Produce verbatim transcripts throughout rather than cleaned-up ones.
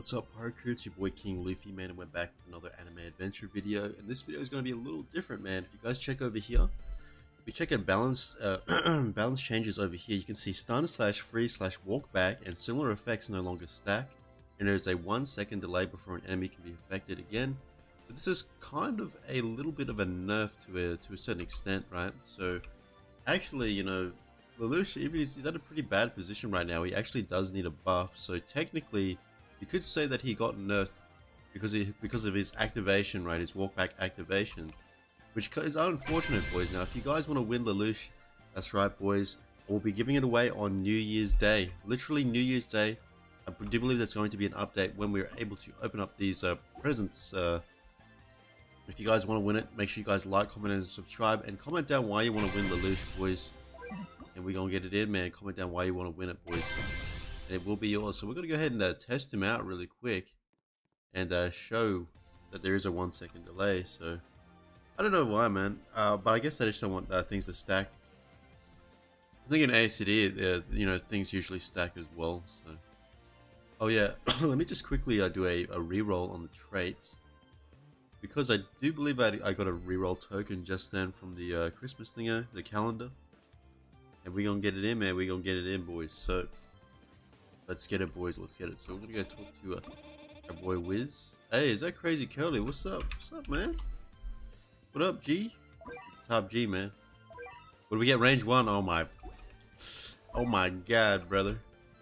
What's up, Haruku? It's your boy King Luffy, man, and we're back with another anime adventure video. And this video is going to be a little different, man. If you guys check over here, if we check out balance uh, balance changes over here, you can see stun slash freeze slash walk back and similar effects no longer stack. And there's a one second delay before an enemy can be affected again. But this is kind of a little bit of a nerf to a, to a certain extent, right? So actually, you know, Lelouch, even he's, he's at a pretty bad position right now. He actually does need a buff. So technically, you could say that he got nerfed because he, because of his activation, right? His walk back activation, which is unfortunate, boys. Now, if you guys want to win Lelouch, that's right, boys. We'll be giving it away on New Year's Day. Literally New Year's Day. I do believe there's going to be an update when we're able to open up these uh, presents. Uh, if you guys want to win it, make sure you guys like, comment, and subscribe, and comment down why you want to win Lelouch, boys. And we're gonna get it in, man. Comment down why you want to win it, boys. And it will be yours. So we're gonna go ahead and uh, test him out really quick and uh, show that there is a one second delay. So I don't know why, man. Uh, but I guess I just don't want uh, things to stack. I think in A C D, uh, you know, things usually stack as well. So, oh yeah, let me just quickly uh, do a, a reroll on the traits, because I do believe I, I got a reroll token just then from the uh, Christmas thingo, the calendar. And we're gonna get it in, man. We're gonna get it in, boys. So let's get it, boys. Let's get it. So we're gonna go talk to uh, our boy Wiz. Hey, is that Crazy Curly? What's up? What's up, man? What up, G? Top G, man. What do we get? Range one. Oh my. Oh my God, brother.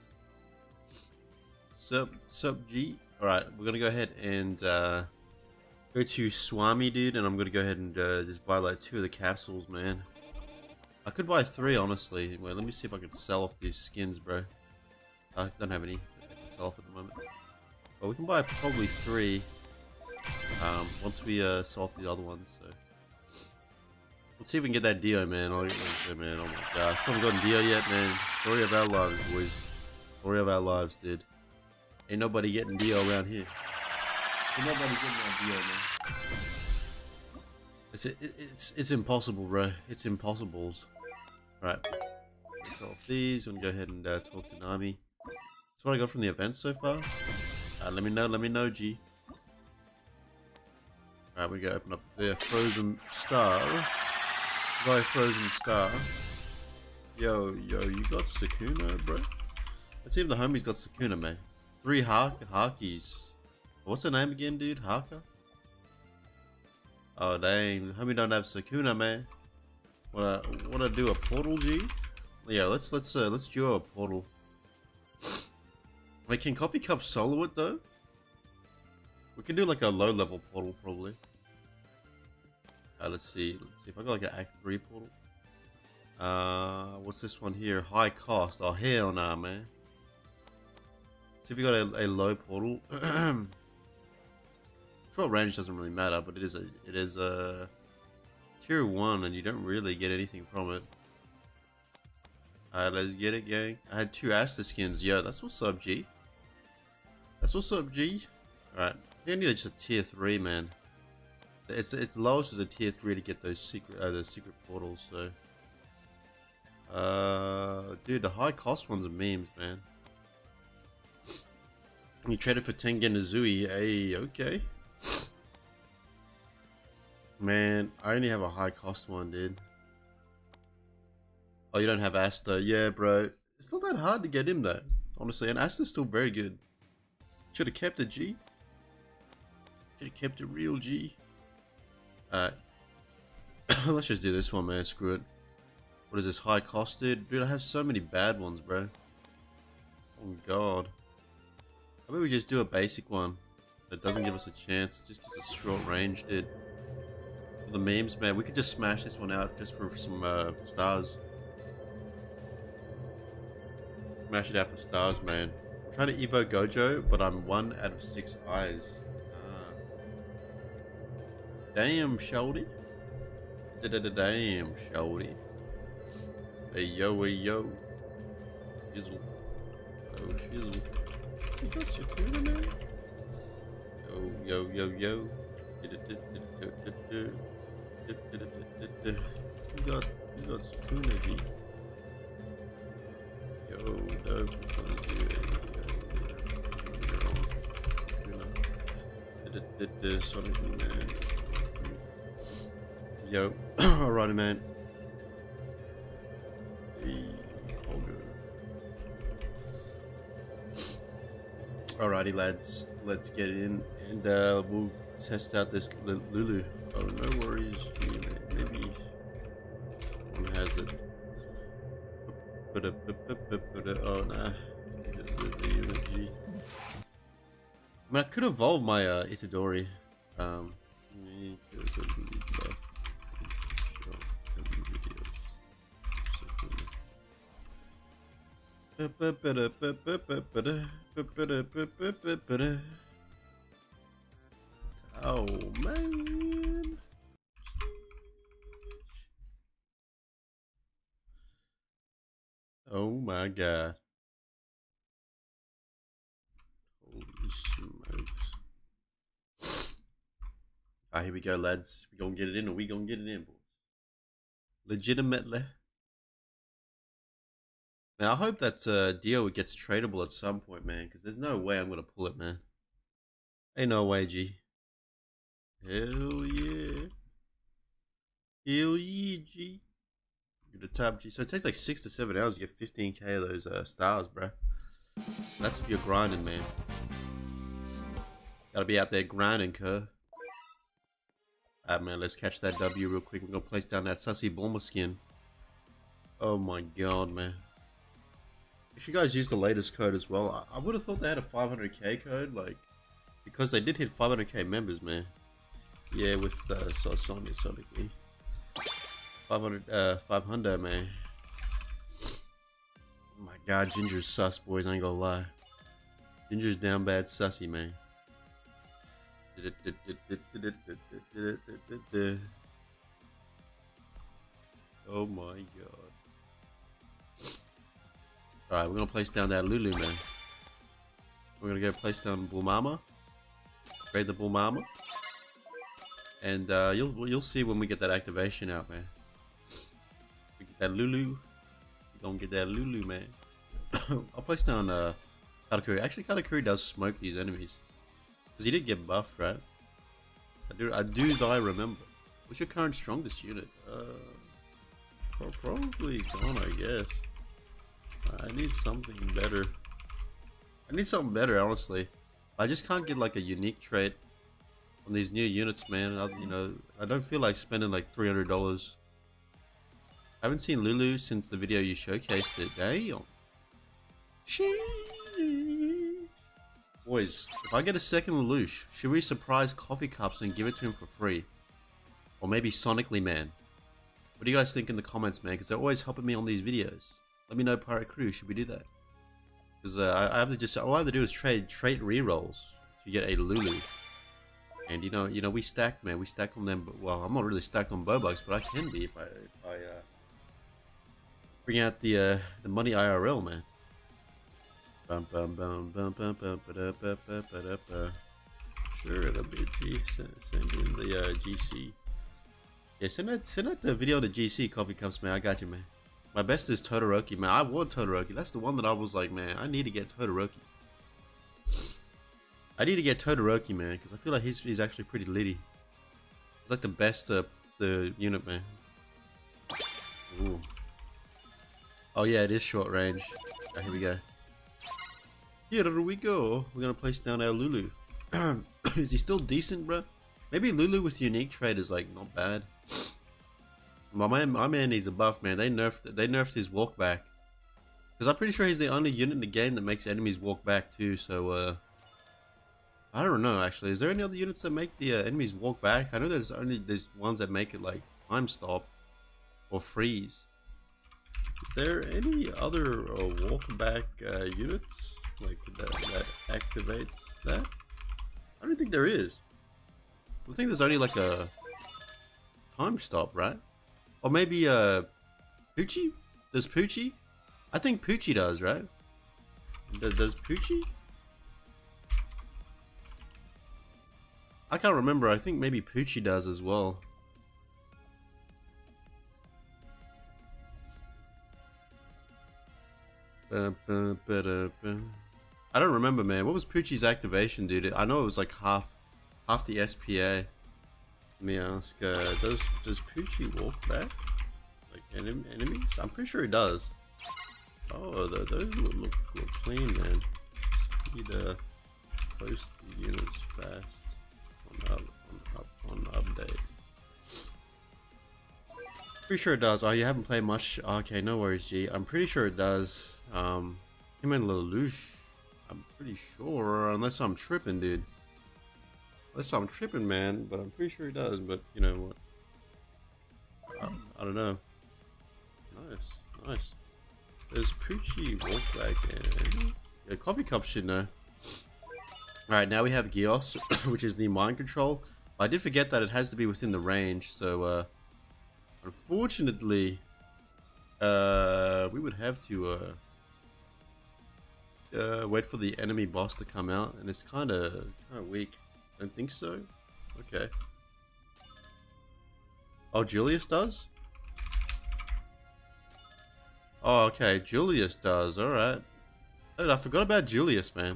Sup, sup, G. All right, we're gonna go ahead and uh, go to Swami, dude, and I'm gonna go ahead and uh, just buy like two of the capsules, man. I could buy three, honestly. Wait, let me see if I can sell off these skins, bro. I don't have any to sell off at the moment. But we can buy probably three um, once we uh, sell off the other ones. So let's see if we can get that Dio, man. Oh, man. Oh my gosh. Still haven't gotten Dio yet, man. Story of our lives, boys. Story of our lives, dude. Ain't nobody getting Dio around here. Ain't nobody getting that Dio, man. It's, it, it's it's impossible, bro. It's impossibles. Right. Let's off these. I'm gonna go ahead and uh, talk to Nami. That's what I got from the event so far. Uh, let me know. Let me know, G. Alright, we go open up the Frozen Star. Buy Frozen Star. Yo, yo, you got Sukuna, bro? Let's see if the homie's got Sukuna, man. Three Hark Harkies. What's her name again, dude? Harka? Oh dang, homie don't have Sukuna, man. Wanna wanna do a portal, G? Yeah, let's let's uh, let's duo a portal. Wait, can Coffee Cup solo it though? We can do like a low level portal probably. Uh, let's see, let's see if I got like an Act three portal. Uh, what's this one here? High cost. Oh hell nah, man. Let's see if we got a, a low portal. Short range doesn't really matter, but it is a it is a tier one, and you don't really get anything from it. Alright, let's get it, gang. I had two Asta skins. Yo, that's what's up, G. That's what's up, G. Alright, I need just a tier three, man. It's it's lowest as a tier three to get those secret uh, those secret portals. So, uh, dude, the high cost ones are memes, man. You traded for Tengen Uzui. Hey, okay. Man, I only have a high cost one, dude. Oh, you don't have Asta? Yeah, bro. It's not that hard to get him, though. Honestly, and Asta's still very good. Should have kept it, G. Should have kept it real, G. Alright. Let's just do this one, man. Screw it. What is this? High costed? Dude, I have so many bad ones, bro. Oh, God. How about we just do a basic one that doesn't give us a chance? Just gives us short range, dude. The memes, man, we could just smash this one out just for some uh, stars. Smash it out for stars, man. I'm trying to Evo Gojo, but I'm one out of six eyes. Ah. Damn, Sheldy. Damn, Sheldy. Hey, yo, hey, yo. Shizzle. Oh, shizzle. You got Sukuna, man? Yo, yo, yo, yo. You got, you got Sukuna, G. Yo, dope. Sonic man. Yo, alrighty man. Hey, alrighty lads, let's get in and uh, we'll test out this Lulu. Oh, no worries, G, maybe one has it. Oh nah. I mean, I could evolve my uh, Itadori. Um, oh man. Oh my god. Holy smokes. Alright, here we go, lads. We gonna get it in, or we gonna get it in, boys. Legitimately. Now, I hope that uh, Dio gets tradable at some point, man, because there's no way I'm gonna pull it, man. Ain't no way, G. Hell yeah. Hell yeah, G. Get a top G. So it takes like six to seven hours to get fifteen K of those uh, stars, bro. That's if you're grinding, man. Gotta be out there grinding, cuz. Alright, man, let's catch that W real quick. We're gonna place down that Sussy Bulma skin. Oh my god, man. If you guys use the latest code as well, I, I would have thought they had a five hundred K code, like, because they did hit five hundred K members, man. Yeah, with uh, so Sonic, Sonically. five hundred, uh, five hundred, man. Oh my god, Ginger's sus, boys, I ain't gonna lie. Ginger's down bad sussy, man. Oh my god. Alright, we're gonna place down that Lulu, man. We're gonna go place down Bulmama. Raid the Bulmama. And uh, you'll you'll see when we get that activation out, man. We get that Lulu. We're gonna get that Lulu, man. I'll place down uh, Katakuri. Actually, Katakuri does smoke these enemies. Because he did get buffed, right? I do, I do I remember. What's your current strongest unit? Uh, probably gone, I guess. I need something better. I need something better, honestly. I just can't get like a unique trait on these new units, man. I, you know, I don't feel like spending like three hundred dollars. I haven't seen Lulu since the video you showcased it. Damn. Boys, if I get a second Lelouch, should we surprise Coffee Cups and give it to him for free? Or maybe Sonically Man? What do you guys think in the comments, man? Because they're always helping me on these videos. Let me know, Pirate Crew, should we do that? Because uh, I, I have to just, all I have to do is trade trait rerolls to get a Lulu. And you know, you know, we stacked, man. We stacked on them. But, well, I'm not really stacked on Bobucks, but I can be if I, if I uh, bring out the uh, the money I R L, man. Bum bum bum bum bum bum ba da ba ba ba da ba. Sure, it'll be G. Send, send in the uh, G C. Yeah, send out send out the video on the G C, Coffee Cups, man. I got you, man. My best is Todoroki, man. I want Todoroki. That's the one that I was like, man, I need to get Todoroki. I need to get Todoroki, man, because I feel like he's he's actually pretty litty. He's like the best uh, the unit, man. Ooh. Oh yeah, it is short range. Right, here we go. Here we go. We're gonna place down our Lulu. Is he still decent, bro? Maybe Lulu with unique trait is like not bad. My man, my man needs a buff, man. They nerfed, they nerfed his walk back. Because I'm pretty sure he's the only unit in the game that makes enemies walk back too. So, uh, I don't know actually. Is there any other units that make the uh, enemies walk back? I know there's only there's ones that make it like time stop or freeze. Is there any other uh, walk back uh, units like that that activates that? I don't think there is. I think there's only like a time stop, right? Or maybe uh, Poochie? Does Poochie? I think Poochie does, right? Does, does Poochie? I can't remember. I think maybe Poochie does as well. I don't remember, man. What was Poochie's activation, dude? I know it was like half half the S P A. Let me ask, uh, does does Poochie walk back? Like enem enemies? I'm pretty sure he does. Oh, the, those look, look, look clean, man. Need to post the units fast on up, on up, on update. Pretty sure it does. Oh, you haven't played much. Okay, no worries, G. I'm pretty sure it does. Um, him and Lelouch. I'm pretty sure, unless I'm tripping, dude. Unless I'm tripping, man. But I'm pretty sure he does. But you know what? I, I don't know. Nice, nice. There's Poochie walk back in. Yeah, Coffee Cup should know. Alright, now we have Geos, which is the mind control. I did forget that it has to be within the range, so uh, unfortunately, uh, we would have to uh, uh, wait for the enemy boss to come out, and it's kind of kind of weak. Don't think so. Okay. Oh, Julius does? Oh, okay. Julius does. Alright. I forgot about Julius, man.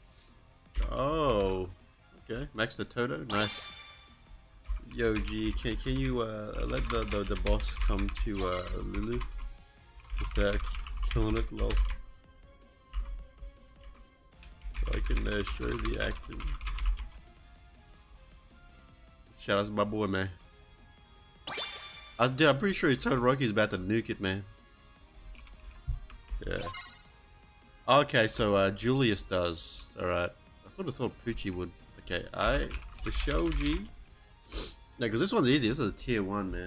Oh. Okay. Max the Toto. Nice. Yo, G, can, can you uh, let the, the, the boss come to uh, Lulu? Without killing it, lol. So I can uh, show the acting. Shout out to my boy, man. I, dude, I'm pretty sure his Todoroki's about to nuke it, man. Yeah. Okay, so uh, Julius does. Alright. I thought I thought Poochie would. Okay, I the Shoji. No, because this one's easy. This is a tier one, man.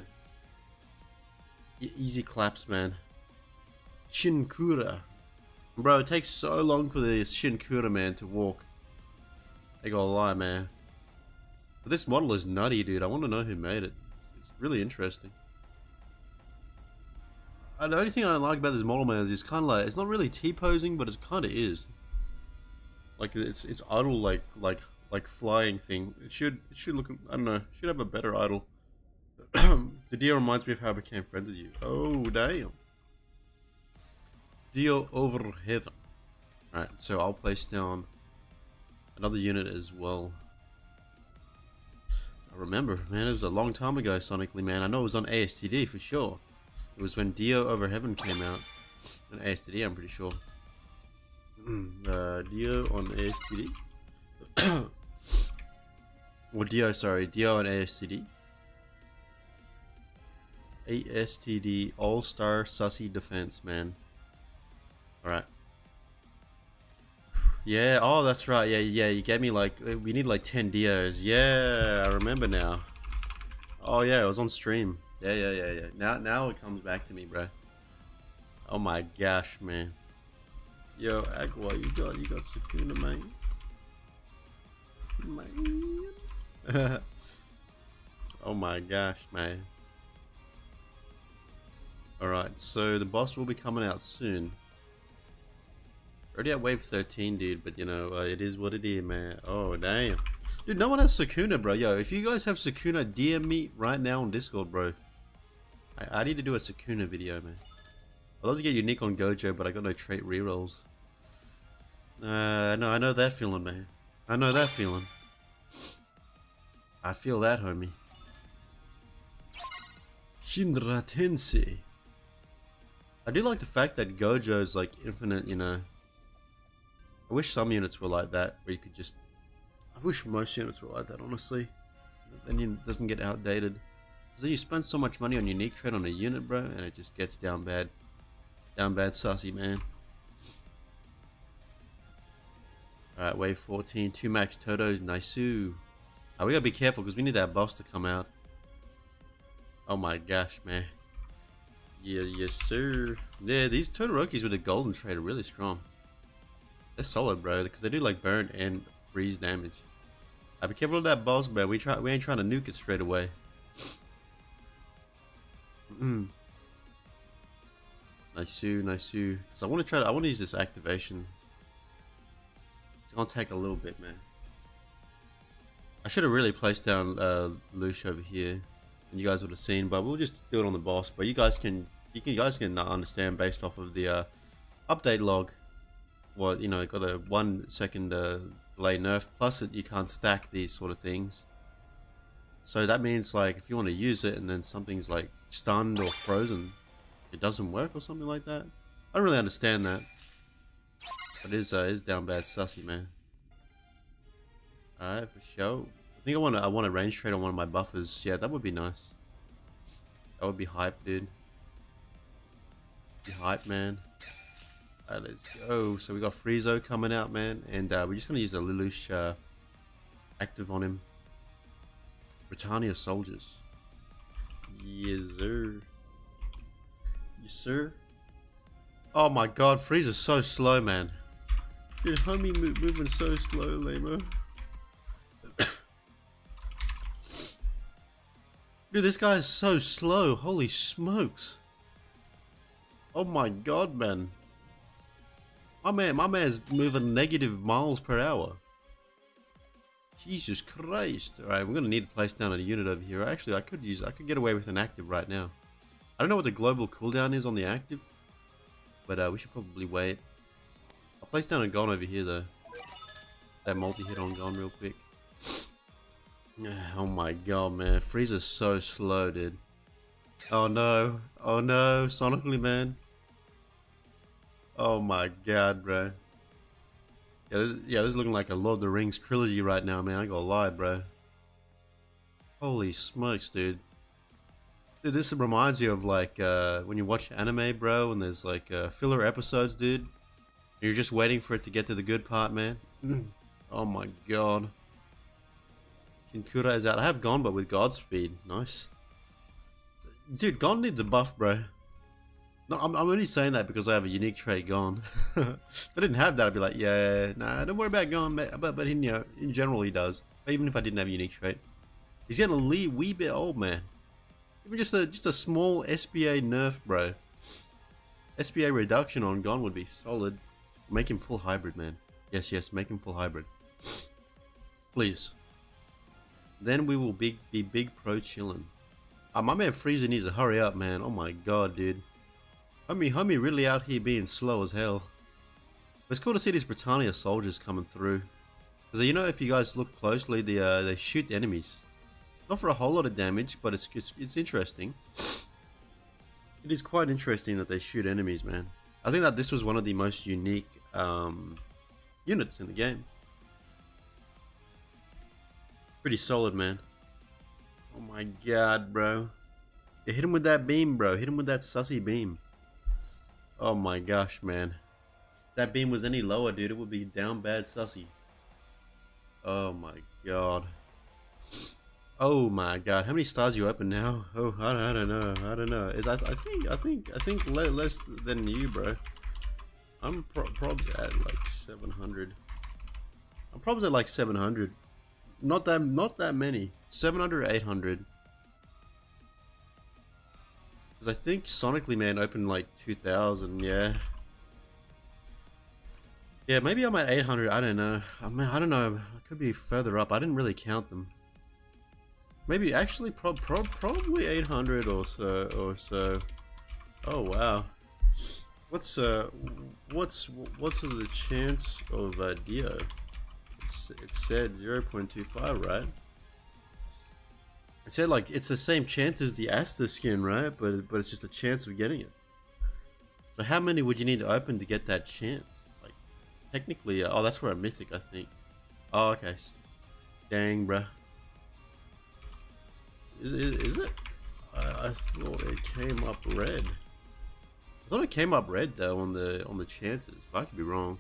E easy claps, man. Shinkura. Bro, it takes so long for the Shinkura, man, to walk. I gotta lie, man. But this model is nutty, dude. I want to know who made it. It's really interesting. Uh, the only thing I don't like about this model, man, is it's kind of like, it's not really T-posing, but it kind of is. Like, it's it's idle, like, like, like flying thing. It should, it should look, I don't know, should have a better idle. The Dio reminds me of how I became friends with you. Oh, damn. Dio over heaven. Alright, so I'll place down another unit as well. I remember, man, it was a long time ago, sonically, man. I know it was on A S T D for sure. It was when Dio Over Heaven came out. On A S T D, I'm pretty sure. uh, Dio on A S T D. Or Dio, sorry. Dio on A S T D. A S T D All-Star Sussy Defense, man. Alright. Yeah, oh, that's right. Yeah, yeah, you gave me like, we need like ten Dios. Yeah, I remember now. Oh, yeah, it was on stream. Yeah, yeah, yeah, yeah. Now, now it comes back to me, bro. Oh my gosh, man. Yo, Agua, you got, you got Sukuna, man. Man. Oh my gosh, man. Alright, so the boss will be coming out soon. Already at wave thirteen, dude, but you know, uh, it is what it is, man. Oh, damn. Dude, no one has Sukuna, bro. Yo, if you guys have Sukuna, D M me right now on Discord, bro. I, I need to do a Sukuna video, man. I'd love to get unique on Gojo, but I got no trait rerolls. Uh, no, I know that feeling, man. I know that feeling. I feel that, homie. Shinra Tensei. I do like the fact that Gojo's like infinite, you know. I wish some units were like that, where you could just... I wish most units were like that, honestly. Then it doesn't get outdated. Because then you spend so much money on unique trade on a unit, bro, and it just gets down bad. Down bad sussy, man. Alright, wave fourteen. Two max Totos. Nice-oo. Oh, we gotta be careful, because we need that boss to come out. Oh my gosh, man. Yeah, yes, sir. Yeah, these Todorokis with the golden trade are really strong. They're solid, bro, because they do like burn and freeze damage. I be careful of that boss, bro. We try, we ain't trying to nuke it straight away. Mm. Nice-oo, nice-oo. Because I want to try to, I want to use this activation. It's gonna take a little bit, man. I should have really placed down uh, Lush over here, and you guys would have seen. But we'll just do it on the boss. But you guys can, you can, you guys can understand based off of the uh, update log. What, you know, got a one second uh, delay nerf. Plus, it, you can't stack these sort of things. So that means like if you want to use it and then something's like stunned or frozen, it doesn't work or something like that. I don't really understand that. But it is uh, is down bad sussy, man. Alright, for sure. I think I want to I want a range trade on one of my buffers. Yeah, that would be nice. That would be hype, dude. Be hype, man. Alright, let's go. So we got Friezo coming out, man, and uh, we're just gonna use the Lelouch uh, active on him. Britannia soldiers. Yes, sir. Yes, sir. Oh my God, Frieza's so slow, man. Dude, homie mo moving so slow, Lamo. Dude, this guy is so slow. Holy smokes. Oh my God, man. My man, my man's moving negative miles per hour. Jesus Christ. Alright, we're gonna need to place down a unit over here. Actually, I could use, I could get away with an active right now. I don't know what the global cooldown is on the active, but uh, we should probably wait. I'll place down a gun over here though. That multi-hit on gun real quick. Oh my God, man. Frieza's so slow, dude. Oh no. Oh no. Sonically, man. Oh my God, bro. Yeah, this, yeah, this is looking like a Lord of the Rings trilogy right now, man. I ain't gonna lie, bro. Holy smokes, dude. Dude, this reminds you of like uh, when you watch anime, bro, and there's like uh, filler episodes, dude. And you're just waiting for it to get to the good part, man. Oh my God. Kinkura is out. I have Gon, but with Godspeed. Nice. Dude, Gon needs a buff, bro. No, I'm, I'm only saying that because I have a unique trait Gon. If I didn't have that, I'd be like, yeah, nah, don't worry about Gon, but, but you know, in general he does. But even if I didn't have a unique trait. He's getting a wee, wee bit old, man. Even just a, just a small S B A nerf, bro. S B A reduction on Gon would be solid. Make him full hybrid, man. Yes, yes, make him full hybrid. Please. Then we will be, be big pro chillin'. Uh, my man Frieza needs to hurry up, man. Oh my God, dude. Homie, homie really out here being slow as hell. But it's cool to see these Britannia soldiers coming through. Because you know, if you guys look closely, they, uh, they shoot enemies. Not for a whole lot of damage, but it's, it's, it's interesting. It is quite interesting that they shoot enemies, man. I think that this was one of the most unique um, units in the game. Pretty solid, man. Oh my God, bro. Yeah, hit him with that beam, bro. Hit him with that sussy beam. Oh my gosh, man. If that beam was any lower, dude, it would be down bad sussy. Oh my God. Oh my God. How many stars you open now? Oh, I, I don't know. I don't know. Is I, I think I think I think le less than you, bro. I'm pro probs at like seven hundred. I'm probs at like seven hundred. Not that, not that many. seven hundred, eight hundred. Because I think Sonically, man, opened like two thousand, yeah. Yeah, maybe I'm at eight hundred, I don't know. I mean, I don't know, I could be further up. I didn't really count them. Maybe, actually, pro pro probably eight hundred or so, or so. Oh, wow. What's, uh, what's, what's the chance of uh, Dio? It said zero point two five, right? It said like it's the same chance as the Asta skin, right? But but it's just a chance of getting it. So how many would you need to open to get that chance? Like technically, uh, oh, that's for a mythic, I think. Oh, okay. Dang, bruh. Is is, is it? I, I thought it came up red. I thought it came up red though on the on the chances. But I could be wrong.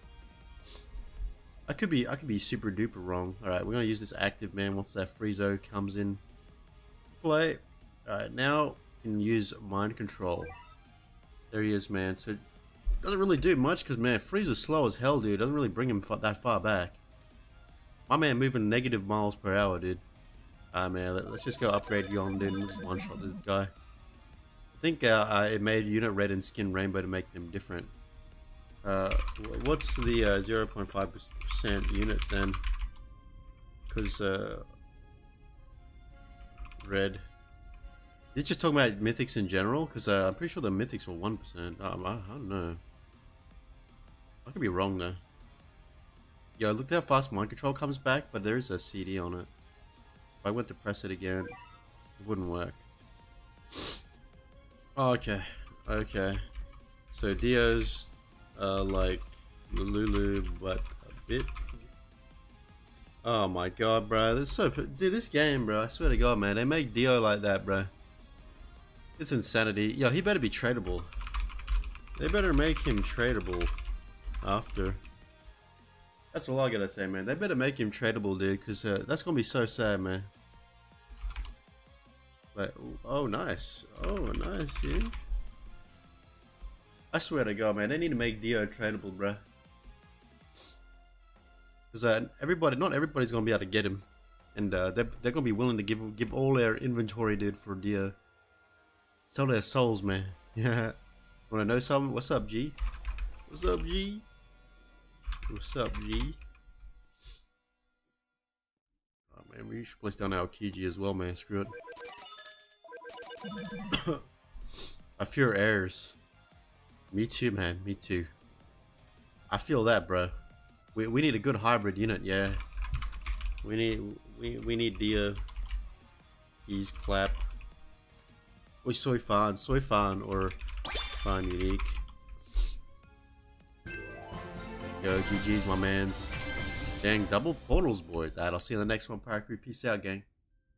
I could be I could be super duper wrong. Alright, we're gonna use this active, man, once that Friezo comes in play. Alright, now we can use mind control. There he is, man. So it doesn't really do much because, man, Frieza's slow as hell, dude. Doesn't really bring him that far back. My man moving negative miles per hour, dude. Alright, man, let's just go upgrade Yon, dude. We'll just one shot this guy. I think uh, uh, it made unit red and skin rainbow to make them different. Uh, what's the uh, zero point five percent unit then? Because uh, red. Is it just talking about mythics in general? Because uh, I'm pretty sure the mythics were one percent. Um, I, I don't know. I could be wrong though. Yo, look how fast mind control comes back, but there is a C D on it. If I went to press it again, it wouldn't work. Oh, okay, okay. So Dio's uh, like Lulu, but a bit. Oh my god, bro, this is so dude. This game, bro. I swear to God, man, they make Dio like that, bro. It's insanity. Yo, he better be tradable. They better make him tradable after. That's all I gotta say, man. They better make him tradable, dude, because uh, that's gonna be so sad, man. Like, oh, nice. Oh, nice, dude. I swear to God, man, they need to make Dio tradable, bro. Because uh, everybody, not everybody's gonna be able to get him, and uh, they're they're gonna be willing to give give all their inventory, dude, for Dio. Sell their souls, man. Yeah. Wanna know something? What's up, G? What's up, G? What's up, G? Oh man, we should place down our Kiji as well, man. Screw it. I fear heirs. Me too, man. Me too. I feel that, bro. We we need a good hybrid unit, yeah. We need we we need Dio. He's clap. Or Soy Fan, Soy Fan, or Fan Unique. Yo, G G's my mans. Dang, double portals, boys. Alright, I'll see you in the next one. Pirate Crew. Peace out, gang.